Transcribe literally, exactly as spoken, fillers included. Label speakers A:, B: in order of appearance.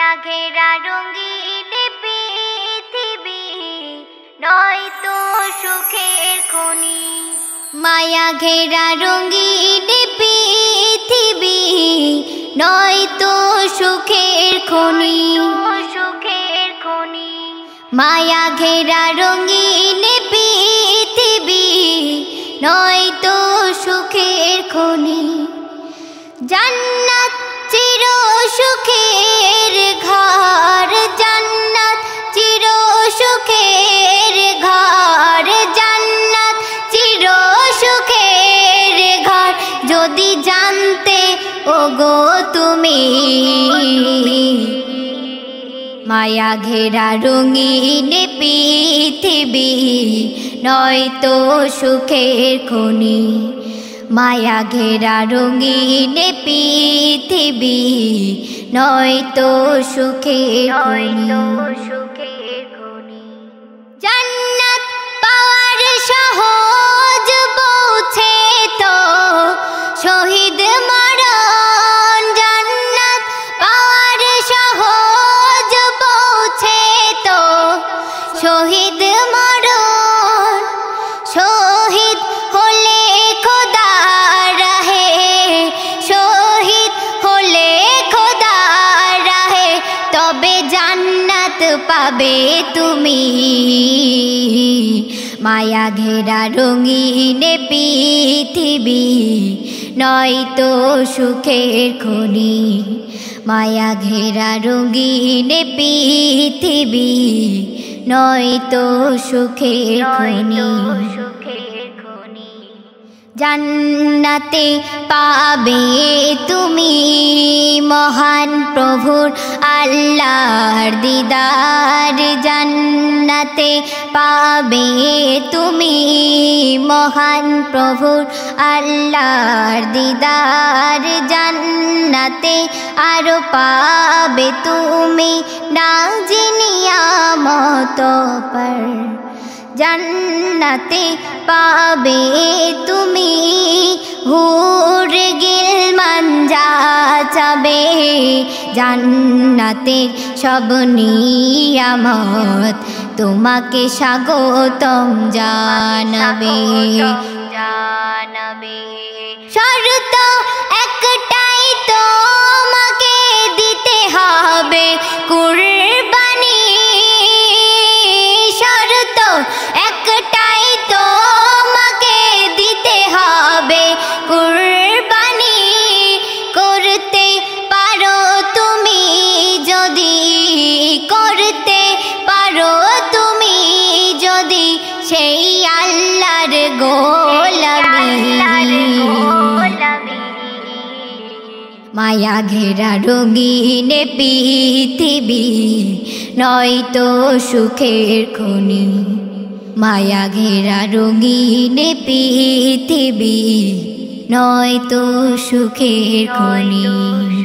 A: মায়া ঘেরা রঙিন পৃথিবী নয়তো সুখের খনি। মায়া ঘেরা রঙিন পৃথিবী নয়তো সুখের খনি, সুখের খনি। মায়া ঘেরা রঙিন পৃথিবী নয়তো সুখের খনি। জান্নাত চির সুখের ঘর, জান্নাত চির সুখের ঘর, জান্নাত চির সুখের ঘর। যদি জানতে ওগো তুমি মায়া ঘেরা রঙিন পৃথিবী নয়তো সুখের খনি। মায়া ঘেরা রঙিন পৃথিবী নয়তো সুখের খনি। জান্নাত পাওয়ার সহজ পৌঁছে তো শহীদ মরণ, জান্নাত পাওয়ার সহজ পৌঁছে তো শহীদ মরণ। শহীদ হলে খোদা রাহে, শহীদ হলে খোদা রাহে, তবে জান্নাত পাবে তুমি। মায়া ঘেরা রঙিন পৃথিবী নয়তো সুখের খনি। মায়া ঘেরা রঙিন পৃথিবী নয়তো সুখের খনি। জান্নাতে পাবে তুমি মহান প্রভুর আল্লাহর দিদার, জান্নাতে পাবে তুমি মহান প্রভুর আল্লাহর দিদার। জান্নাতে আরো পাবে তুমি নাজি নিয়ামত পর, জান্নাতে পাবে তুমি হুর গিলমান যা চাবে। জান্নাতের সব নিয়ামত তোমাকে স্বাগতম জানাবে, জানাবে। শর্ত একটাই তোমাকে দিতে হবে কুরবানি, শর্ত একটাই তোমাকে দিতে হবে কুরবানি। করতে পারো তুমি যদি, করতে পারো তুমি যদি সেই আল্লাহর গোলামি। মায়া ঘেরা রঙিন পৃথিবী নয়তো সুখের খনি। মায়া ঘেরা রঙিন পৃথিবী নয়তো সুখের খনি।